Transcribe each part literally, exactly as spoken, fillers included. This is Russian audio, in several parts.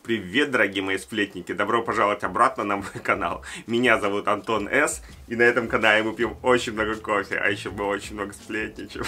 Привет, дорогие мои сплетники! Добро пожаловать обратно на мой канал. Меня зовут Антон С. И на этом канале мы пьем очень много кофе, а еще мы очень много сплетничаем.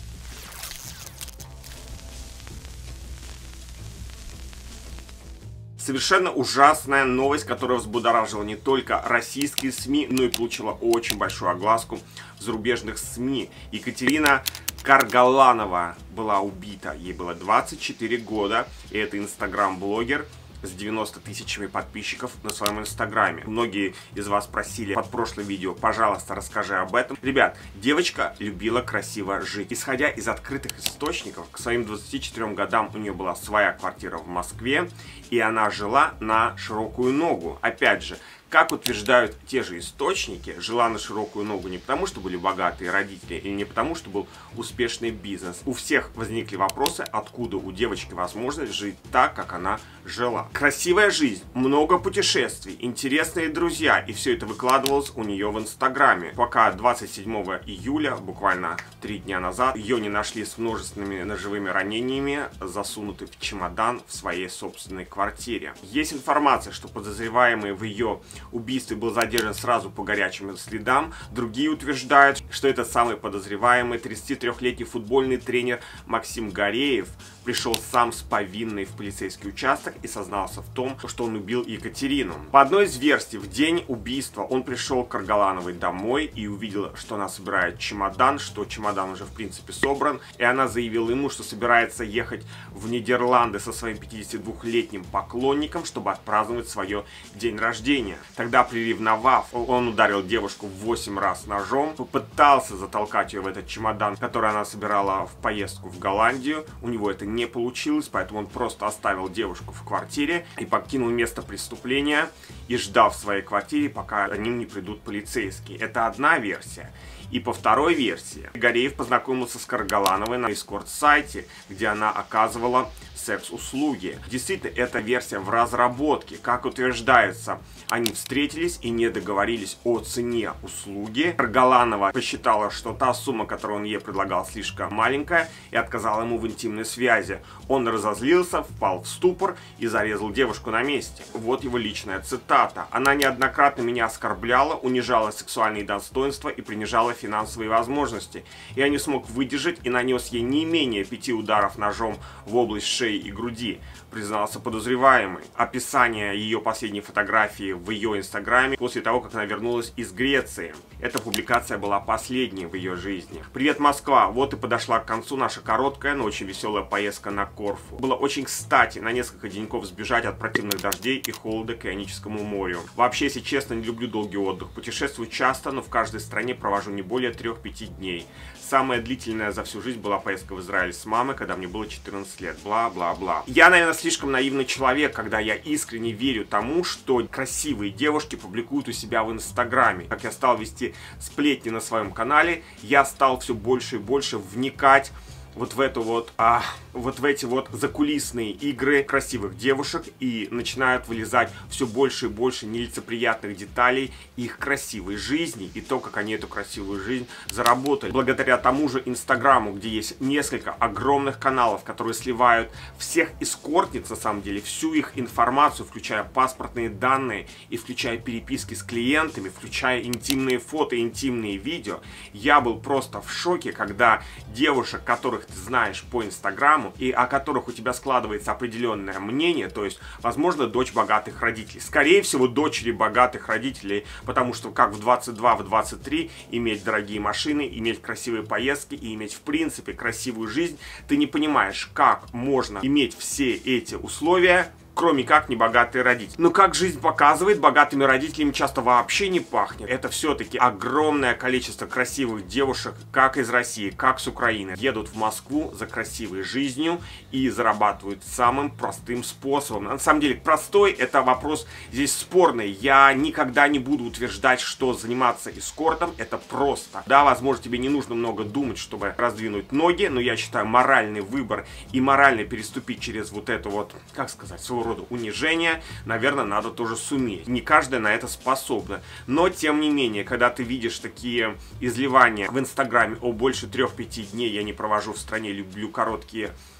Совершенно ужасная новость, которая взбудоражила не только российские СМИ, но и получила очень большую огласку в зарубежных СМИ. Екатерина Каргаланова была убита. Ей было двадцать четыре года, и это инстаграм-блогер с девяноста тысячами подписчиков на своем инстаграме. Многие из вас просили под прошлым видео, пожалуйста, расскажи об этом. Ребят, девочка любила красиво жить. Исходя из открытых источников, к своим двадцати четырем годам у нее была своя квартира в Москве, и она жила на широкую ногу. Опять же, как утверждают те же источники, жила на широкую ногу не потому, что были богатые родители, или не потому, что был успешный бизнес. У всех возникли вопросы, откуда у девочки возможность жить так, как она жила. Красивая жизнь, много путешествий, интересные друзья, и все это выкладывалось у нее в инстаграме. Пока двадцать седьмого июля, буквально три дня назад, ее не нашли с множественными ножевыми ранениями, засунуты в чемодан в своей собственной квартире. Есть информация, что подозреваемый в ее убийстве был задержан сразу по горячим следам. Другие утверждают, что этот самый подозреваемый тридцатитрёхлетний футбольный тренер Максим Гареев пришел сам с повинной в полицейский участок и сознался в том, что он убил Екатерину. По одной из версий, в день убийства он пришел к Каргалановой домой и увидел, что она собирает чемодан, что чемодан уже в принципе собран, и она заявила ему, что собирается ехать в Нидерланды со своим пятидесятидвухлетним поклонником, чтобы отпраздновать свое день рождения. Тогда, приревновав, он ударил девушку в восемь раз ножом, попытался затолкать ее в этот чемодан, который она собирала в поездку в Голландию. У него это не получилось, поэтому он просто оставил девушку в квартире и покинул место преступления и ждал в своей квартире, пока за ним не придут полицейские. Это одна версия. И по второй версии, Гареев познакомился с Каргалановой на эскорт-сайте, где она оказывала секс-услуги. Действительно, эта версия в разработке. Как утверждается, они встретились и не договорились о цене услуги. Каргаланова посчитала, что та сумма, которую он ей предлагал, слишком маленькая, и отказала ему в интимной связи. Он разозлился, впал в ступор и зарезал девушку на месте. Вот его личная цитата. «Она неоднократно меня оскорбляла, унижала сексуальные достоинства и принижала финансовые возможности. Я не смог выдержать и нанес ей не менее пяти ударов ножом в область шеи и груди», признался подозреваемый. Описание ее последней фотографии в ее инстаграме после того, как она вернулась из Греции. Эта публикация была последней в ее жизни. Привет, Москва! Вот и подошла к концу наша короткая, но очень веселая поездка на Корфу. Было очень кстати на несколько деньков сбежать от противных дождей и холода к Ионическому морю. Вообще, если честно, не люблю долгий отдых. Путешествую часто, но в каждой стране провожу не более трех-пяти дней. Самая длительная за всю жизнь была поездка в Израиль с мамой, когда мне было четырнадцать лет. Бла-бла-бла. Я, наверное, слишком наивный человек, когда я искренне верю тому, что красивые девушки публикуют у себя в инстаграме. Как я стал вести сплетни на своем канале, я стал все больше и больше вникать вот в эту вот, а, вот в эти вот закулисные игры красивых девушек, и начинают вылезать все больше и больше нелицеприятных деталей их красивой жизни и то, как они эту красивую жизнь заработали. Благодаря тому же инстаграму, где есть несколько огромных каналов, которые сливают всех эскортниц, на самом деле, всю их информацию, включая паспортные данные и включая переписки с клиентами, включая интимные фото, интимные видео, я был просто в шоке, когда девушек, которых ты знаешь по инстаграму и о которых у тебя складывается определенное мнение, то есть, возможно, дочь богатых родителей. Скорее всего, дочери богатых родителей, потому что как в двадцать два, в двадцать три иметь дорогие машины, иметь красивые поездки и иметь, в принципе, красивую жизнь, ты не понимаешь, как можно иметь все эти условия, кроме как небогатые родители. Но как жизнь показывает, богатыми родителями часто вообще не пахнет. Это все-таки огромное количество красивых девушек, как из России, как с Украины, едут в Москву за красивой жизнью и зарабатывают самым простым способом. На самом деле, простой — это вопрос здесь спорный. Я никогда не буду утверждать, что заниматься эскортом — это просто. Да, возможно, тебе не нужно много думать, чтобы раздвинуть ноги, но я считаю, моральный выбор и морально переступить через вот это вот, как сказать, своего рода унижение, наверное, надо тоже суметь. Не каждая на это способна. Но, тем не менее, когда ты видишь такие изливания в инстаграме: о, больше трех-пяти дней я не провожу в стране, люблю короткие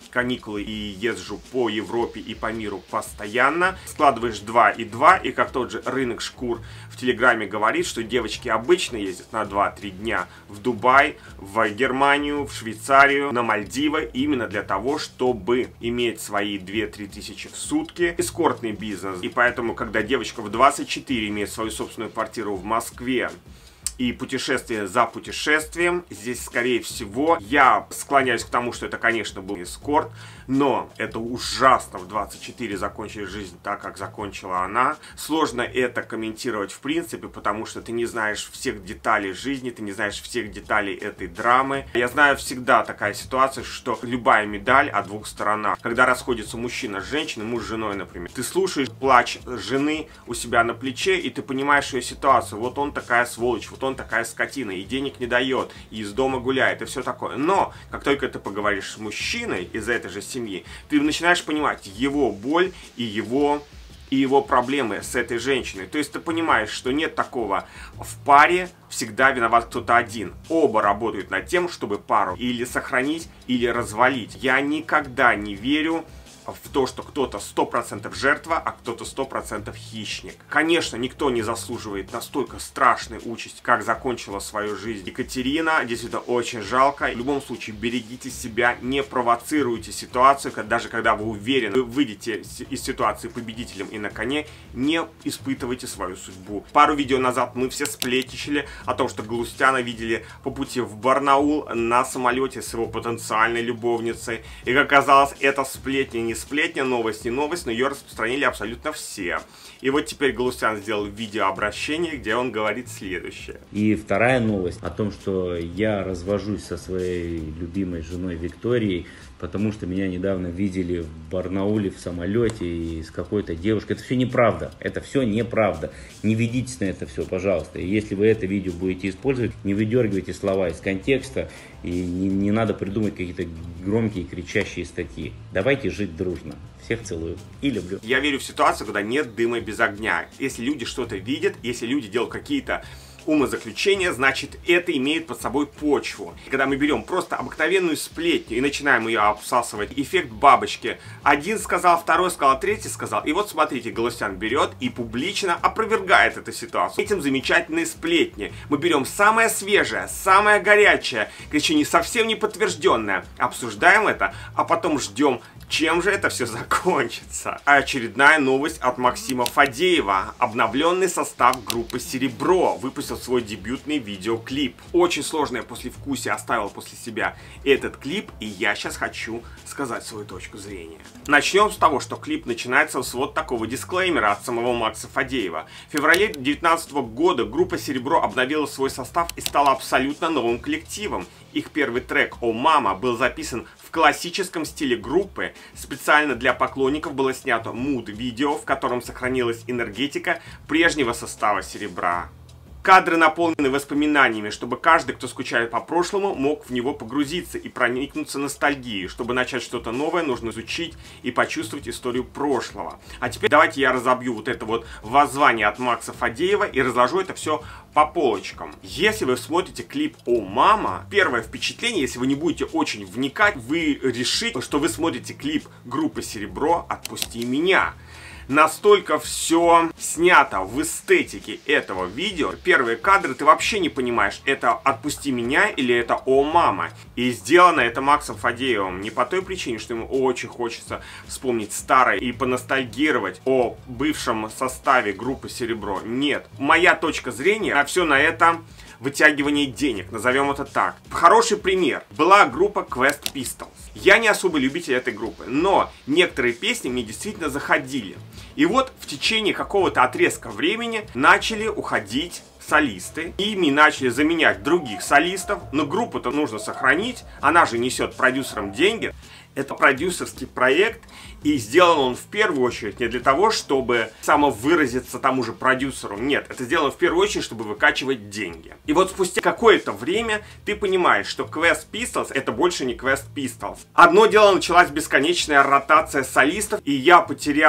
каникулы и езжу по Европе и по миру постоянно. Складываешь два и два, и как тот же рынок шкур в Телеграме говорит, что девочки обычно ездят на два-три дня в Дубай, в Германию, в Швейцарию, на Мальдивы, именно для того, чтобы иметь свои две-три тысячи в сутки. Эскортный бизнес. И поэтому, когда девочка в двадцать четыре имеет свою собственную квартиру в Москве, и путешествие за путешествием, здесь, скорее всего, я склоняюсь к тому, что это, конечно, был эскорт, но это ужасно в двадцать четыре закончить жизнь так, как закончила она. Сложно это комментировать в принципе, потому что ты не знаешь всех деталей жизни, ты не знаешь всех деталей этой драмы. Я знаю всегда такая ситуация, что любая медаль о двух сторонах. Когда расходится мужчина с женщиной, муж с женой, например, ты слушаешь плач жены у себя на плече, и ты понимаешь ее ситуацию. Вот он такая сволочь, вот он такая скотина, и денег не дает, и из дома гуляет, и все такое. Но, как только ты поговоришь с мужчиной из этой же семьи, ты начинаешь понимать его боль и его, и его проблемы с этой женщиной. То есть ты понимаешь, что нет такого в паре, всегда виноват кто-то один. Оба работают над тем, чтобы пару или сохранить, или развалить. Я никогда не верю в то, что кто-то сто процентов жертва, а кто-то сто процентов хищник. Конечно, никто не заслуживает настолько страшной участи, как закончила свою жизнь Екатерина. Действительно, очень жалко. В любом случае, берегите себя, не провоцируйте ситуацию, даже когда вы уверены, вы выйдете из ситуации победителем и на коне, не испытывайте свою судьбу. Пару видео назад мы все сплетничали о том, что Галустяна видели по пути в Барнаул на самолете с его потенциальной любовницей. И как оказалось, это сплетни не сплетня, новость не новость, но ее распространили абсолютно все. И вот теперь Галустян сделал видеообращение, где он говорит следующее. И вторая новость о том, что я развожусь со своей любимой женой Викторией, потому что меня недавно видели в Барнауле в самолете и с какой-то девушкой. Это все неправда. Это все неправда. Не ведитесь на это все, пожалуйста. И если вы это видео будете использовать, не выдергивайте слова из контекста и не, не надо придумать какие-то громкие кричащие статьи. Давайте жить дружно. Всех целую и люблю. Я верю в ситуацию, когда нет дыма без огня. Если люди что-то видят, если люди делают какие-то умозаключения, значит, это имеет под собой почву. И когда мы берем просто обыкновенную сплетню и начинаем ее обсасывать, эффект бабочки. Один сказал, второй сказал, третий сказал. И вот смотрите, Галустян берет и публично опровергает эту ситуацию. Этим замечательные сплетни. Мы берем самое свежее, самое горячее, еще не совсем не подтвержденное, обсуждаем это, а потом ждем, чем же это все закончится. А очередная новость от Максима Фадеева. Обновленный состав группы «Серебро» выпустил свой дебютный видеоклип. Очень сложное послевкусие оставил после себя этот клип, и я сейчас хочу сказать свою точку зрения. Начнем с того, что клип начинается с вот такого дисклеймера от самого Макса Фадеева. В феврале две тысячи девятнадцатого года группа «Серебро» обновила свой состав и стала абсолютно новым коллективом. Их первый трек «О мама» был записан в классическом стиле группы. Специально для поклонников было снято муд-видео, в котором сохранилась энергетика прежнего состава «Серебра». Кадры наполнены воспоминаниями, чтобы каждый, кто скучает по прошлому, мог в него погрузиться и проникнуться ностальгией. Чтобы начать что-то новое, нужно изучить и почувствовать историю прошлого. А теперь давайте я разобью вот это вот воззвание от Макса Фадеева и разложу это все по полочкам. Если вы смотрите клип «О мама», первое впечатление, если вы не будете очень вникать, вы решите, что вы смотрите клип группы «Серебро» «Отпусти меня». Настолько все снято в эстетике этого видео. Первые кадры ты вообще не понимаешь, это «Отпусти меня» или это «О мама». И сделано это Максом Фадеевым не по той причине, что ему очень хочется вспомнить старое и поностальгировать о бывшем составе группы «Серебро». Нет. Моя точка зрения на все на это вытягивание денег, назовем это так. Хороший пример. Была группа Quest Pistols. Я не особый любитель этой группы, но некоторые песни мне действительно заходили. И вот в течение какого-то отрезка времени начали уходить солисты. Ими начали заменять других солистов, но группу-то нужно сохранить, она же несет продюсерам деньги. Это продюсерский проект, и сделан он в первую очередь не для того, чтобы самовыразиться тому же продюсеру. Нет, это сделано в первую очередь, чтобы выкачивать деньги. И вот спустя какое-то время ты понимаешь, что Quest Pistols это больше не Quest Pistols. Одно дело, началась бесконечная ротация солистов, и я потерял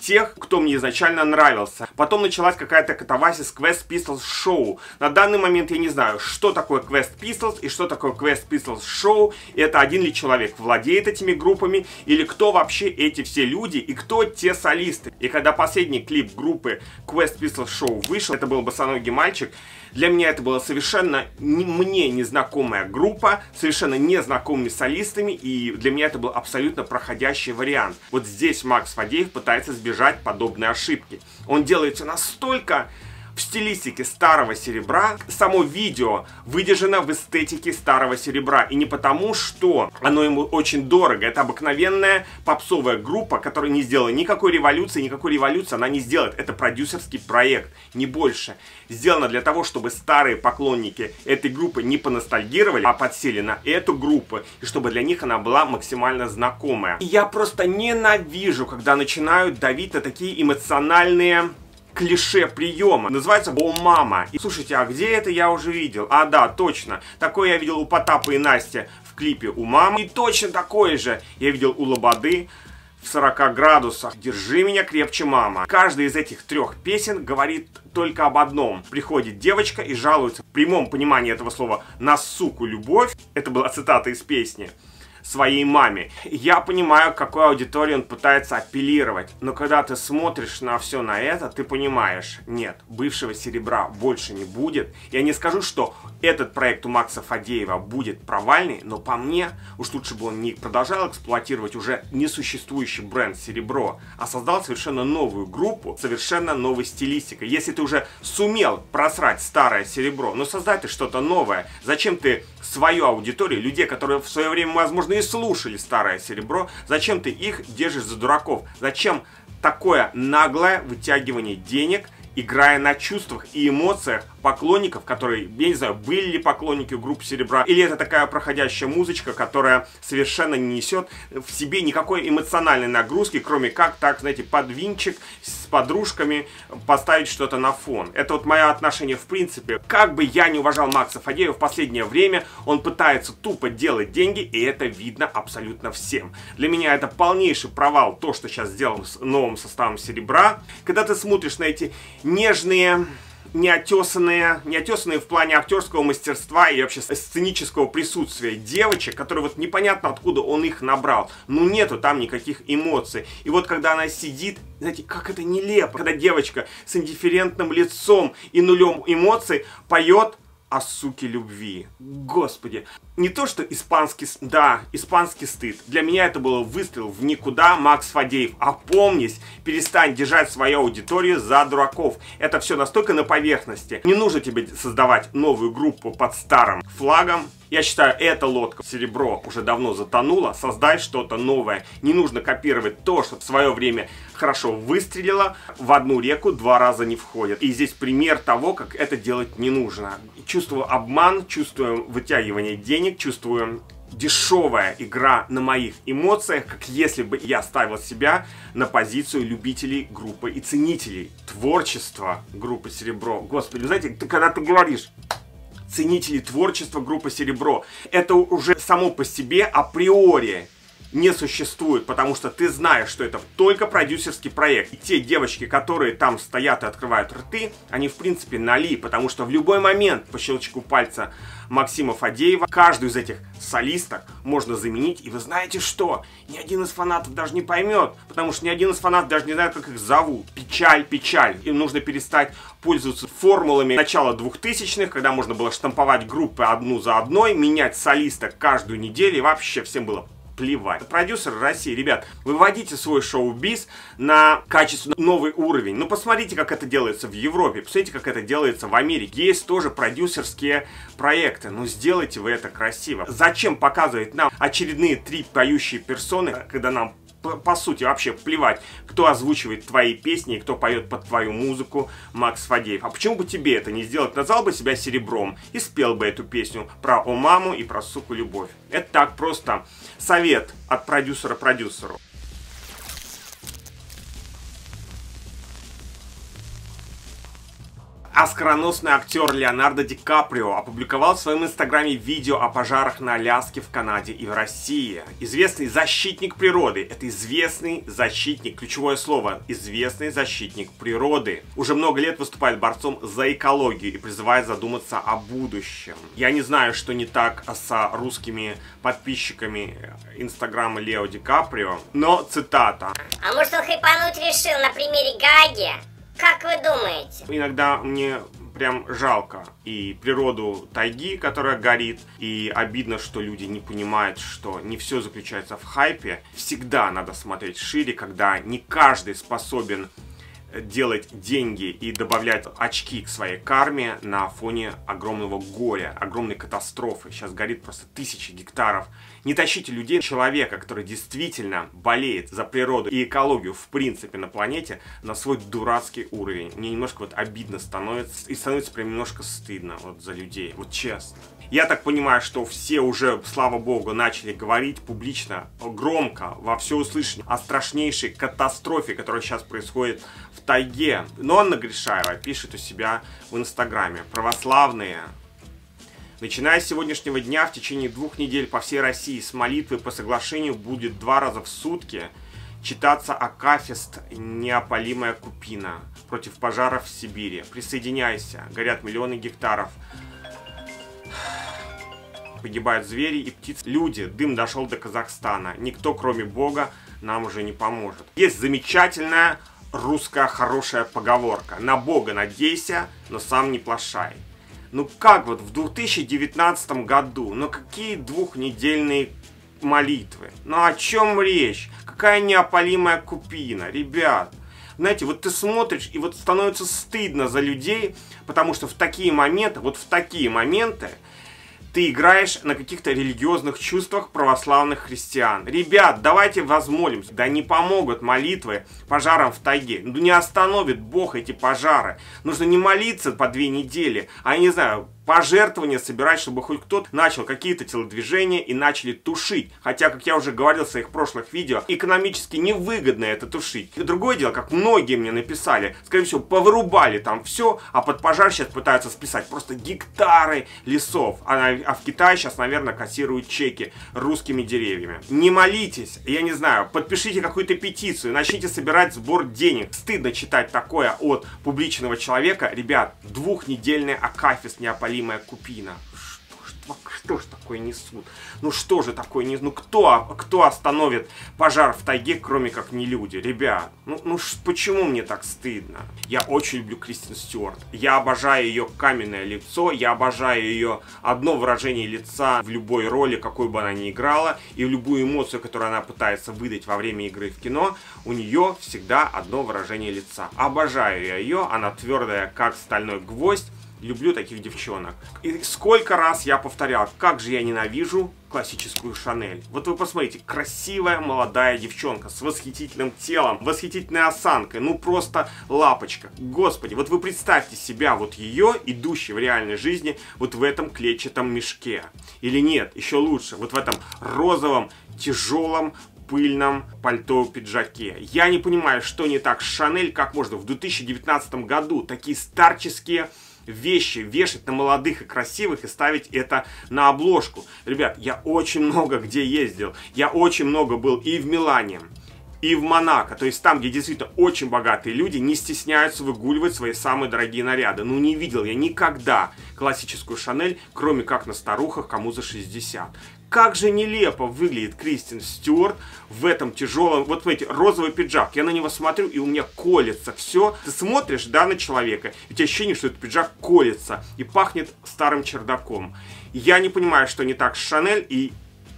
тех, кто мне изначально нравился. Потом началась какая-то катавасия с Quest Pistols Show. На данный момент я не знаю, что такое Quest Pistols и что такое Quest Pistols Show. И это один ли человек владеет этими группами, или кто вообще эти все люди, и кто те солисты. И когда последний клип группы Quest Pistols Show вышел, это был босоногий мальчик, для меня это была совершенно не, мне незнакомая группа, совершенно незнакомыми солистами, и для меня это был абсолютно проходящий вариант. Вот здесь Макс Фадеев пытается избежать подобной ошибки. Он делает все настолько в стилистике старого серебра. Само видео выдержано в эстетике старого серебра. И не потому, что оно ему очень дорого. Это обыкновенная попсовая группа, которая не сделала никакой революции. Никакой революции она не сделает. Это продюсерский проект, не больше. Сделано для того, чтобы старые поклонники этой группы не поностальгировали, а подсели на эту группу. И чтобы для них она была максимально знакомая. И я просто ненавижу, когда начинают давить на такие эмоциональные клише приема. Называется «О, мама». И слушайте, а где это я уже видел? А, да, точно. Такое я видел у Потапа и Насти в клипе «У мамы». И точно такое же я видел у Лободы в сорока градусах. «Держи меня крепче, мама». Каждая из этих трех песен говорит только об одном. Приходит девочка и жалуется в прямом понимании этого слова на суку любовь. Это была цитата из песни. Своей маме. Я понимаю, к какой аудитории он пытается апеллировать, но когда ты смотришь на все на это, ты понимаешь, нет, бывшего серебра больше не будет. Я не скажу, что этот проект у Макса Фадеева будет провальный, но по мне, уж лучше бы он не продолжал эксплуатировать уже несуществующий бренд серебро, а создал совершенно новую группу, совершенно новой стилистикой. Если ты уже сумел просрать старое серебро, но создать ты что-то новое, зачем ты свою аудиторию, людей, которые в свое время, возможно, и слушали старое серебро, зачем ты их держишь за дураков? Зачем такое наглое вытягивание денег, играя на чувствах и эмоциях поклонников, которые, я не знаю, были ли поклонники группы серебра, или это такая проходящая музычка, которая совершенно не несет в себе никакой эмоциональной нагрузки, кроме как, так, знаете, под винчик с подружками поставить что-то на фон. Это вот мое отношение в принципе. Как бы я не уважал Макса Фадеева, в последнее время он пытается тупо делать деньги, и это видно абсолютно всем. Для меня это полнейший провал, то, что сейчас сделано с новым составом серебра. Когда ты смотришь на эти нежные, неотесанные, неотесанные в плане актерского мастерства и вообще сценического присутствия девочек, которые вот непонятно откуда он их набрал. Ну нету там никаких эмоций. И вот когда она сидит, знаете, как это нелепо, когда девочка с индифферентным лицом и нулем эмоций поет о суке любви. Господи. Не то, что испанский... Да, испанский стыд. Для меня это было выстрел в никуда. Макс Фадеев, опомнись, перестань держать свою аудиторию за дураков. Это все настолько на поверхности. Не нужно тебе создавать новую группу под старым флагом. Я считаю, эта лодка серебро уже давно затонула. Создай что-то новое. Не нужно копировать то, что в свое время хорошо выстрелило. В одну реку два раза не входит. И здесь пример того, как это делать не нужно. Чувствую обман, чувствую вытягивание денег, чувствую дешевая игра на моих эмоциях, как если бы я ставил себя на позицию любителей группы и ценителей творчества группы «Серебро». Господи, знаете, ты, когда ты говоришь ценители творчества группы «Серебро», это уже само по себе априори не существует, потому что ты знаешь, что это только продюсерский проект. И те девочки, которые там стоят и открывают рты, они в принципе нали, потому что в любой момент по щелчку пальца Максима Фадеева каждую из этих солисток можно заменить. И вы знаете что? Ни один из фанатов даже не поймет, потому что ни один из фанатов даже не знает, как их зовут. Печаль, печаль. Им нужно перестать пользоваться формулами начала двухтысячных, когда можно было штамповать группы одну за одной, менять солисток каждую неделю, и вообще всем было плевать. Продюсеры России, ребят, выводите свой шоу-биз на качественно новый уровень. Ну, посмотрите, как это делается в Европе, посмотрите, как это делается в Америке. Есть тоже продюсерские проекты, ну, сделайте вы это красиво. Зачем показывать нам очередные три поющие персоны, когда нам по, по сути вообще плевать, кто озвучивает твои песни и кто поет под твою музыку, Макс Фадеев. А почему бы тебе это не сделать? Назвал бы себя серебром и спел бы эту песню про «О, маму» и про «Суку любовь». Это так просто совет от продюсера продюсеру. Оскароносный актер Леонардо Ди Каприо опубликовал в своем инстаграме видео о пожарах на Аляске, в Канаде и в России. Известный защитник природы. Это известный защитник, ключевое слово, известный защитник природы. Уже много лет выступает борцом за экологию и призывает задуматься о будущем. Я не знаю, что не так с русскими подписчиками инстаграма Лео Ди Каприо, но цитата. А может он хайпануть решил на примере Гаги? Как вы думаете? Иногда мне прям жалко и природу тайги, которая горит, и обидно, что люди не понимают, что не все заключается в хайпе. Всегда надо смотреть шире, когда не каждый способен делать деньги и добавлять очки к своей карме на фоне огромного горя, огромной катастрофы. Сейчас горит просто тысячи гектаров. Не тащите людей, человека, который действительно болеет за природу и экологию в принципе на планете, на свой дурацкий уровень. Мне немножко вот обидно становится, и становится прям немножко стыдно вот за людей, вот честно. Я так понимаю, что все уже, слава богу, начали говорить публично, громко, во всеуслышание о страшнейшей катастрофе, которая сейчас происходит в тайге. Но Анна Гришаева пишет у себя в инстаграме: православные, начиная с сегодняшнего дня, в течение двух недель по всей России с молитвы по соглашению будет два раза в сутки читаться акафист «Неопалимая купина» против пожаров в Сибири. Присоединяйся, горят миллионы гектаров. Погибают звери и птицы. Люди, дым дошел до Казахстана. Никто, кроме Бога, нам уже не поможет. Есть замечательная русская хорошая поговорка: на Бога надейся, но сам не плашай. Ну как вот в две тысячи девятнадцатом году, ну какие двухнедельные молитвы? Ну о чем речь? Какая неопалимая купина, ребят? Знаете, вот ты смотришь, и вот становится стыдно за людей, потому что в такие моменты, вот в такие моменты, ты играешь на каких-то религиозных чувствах православных христиан. Ребят, давайте возмолимся. Да не помогут молитвы пожарам в тайге. Ну не остановит Бог эти пожары. Нужно не молиться по две недели, а, я не знаю, пожертвования собирать, чтобы хоть кто-то начал какие-то телодвижения и начали тушить. Хотя, как я уже говорил в своих прошлых видео, экономически невыгодно это тушить. И другое дело, как многие мне написали, скорее всего, повырубали там все, а под пожар сейчас пытаются списать просто гектары лесов. А, а в Китае сейчас, наверное, кассируют чеки русскими деревьями. Не молитесь, я не знаю, подпишите какую-то петицию, начните собирать сбор денег. Стыдно читать такое от публичного человека. Ребят, двухнедельный акафист неопалимая купина. Что, что ж такое несут? Ну что же такое несут? Ну кто, кто остановит пожар в тайге, кроме как не люди? Ребят, ну, ну почему мне так стыдно? Я очень люблю Кристен Стюарт. Я обожаю ее каменное лицо. Я обожаю ее одно выражение лица в любой роли, какой бы она ни играла. И в любую эмоцию, которую она пытается выдать во время игры в кино, у нее всегда одно выражение лица. Обожаю я ее. Она твердая, как стальной гвоздь. Люблю таких девчонок. И сколько раз я повторял, как же я ненавижу классическую Шанель. Вот вы посмотрите, красивая молодая девчонка с восхитительным телом, восхитительной осанкой, ну просто лапочка. Господи, вот вы представьте себя, вот ее, идущей в реальной жизни, вот в этом клетчатом мешке. Или нет, еще лучше, вот в этом розовом, тяжелом, пыльном пальто-пиджаке. Я не понимаю, что не так с Шанель, как можно в две тысячи девятнадцатом году такие старческие вещи вешать на молодых и красивых и ставить это на обложку. Ребят, я очень много где ездил. Я очень много был и в Милане, и в Монако. То есть там, где действительно очень богатые люди не стесняются выгуливать свои самые дорогие наряды. Ну не видел я никогда классическую Шанель, кроме как на старухах, кому за шестьдесят. Как же нелепо выглядит Кристен Стюарт в этом тяжелом, вот смотрите, розовый пиджак. Я на него смотрю, и у меня колется все. Ты смотришь, да, на человека, и у тебя ощущение, что этот пиджак колется и пахнет старым чердаком. Я не понимаю, что не так с Шанель, и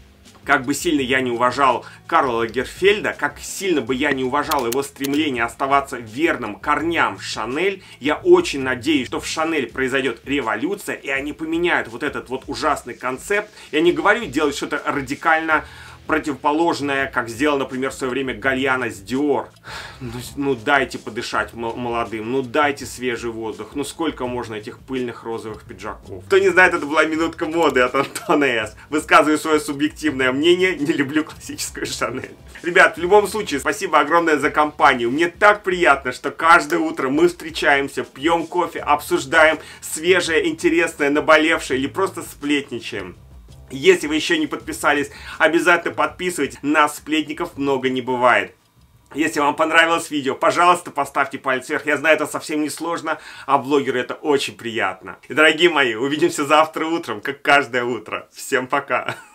как бы сильно я не уважал Карла Лагерфельда, как сильно бы я не уважал его стремление оставаться верным корням Шанель, я очень надеюсь, что в Шанель произойдет революция, и они поменяют вот этот вот ужасный концепт. Я не говорю делать что-то радикально противоположное, как сделал, например, в свое время Гальяно с Dior. Ну, ну дайте подышать молодым, ну дайте свежий воздух, ну сколько можно этих пыльных розовых пиджаков. Кто не знает, это была минутка моды от Антона С. Высказываю свое субъективное мнение, не люблю классическую Шанель. Ребят, в любом случае, спасибо огромное за компанию. Мне так приятно, что каждое утро мы встречаемся, пьем кофе, обсуждаем свежее, интересное, наболевшее или просто сплетничаем. Если вы еще не подписались, обязательно подписывайтесь. Нас, сплетников, много не бывает. Если вам понравилось видео, пожалуйста, поставьте палец вверх. Я знаю, это совсем не сложно, а блогеру это очень приятно. И, дорогие мои, увидимся завтра утром, как каждое утро. Всем пока!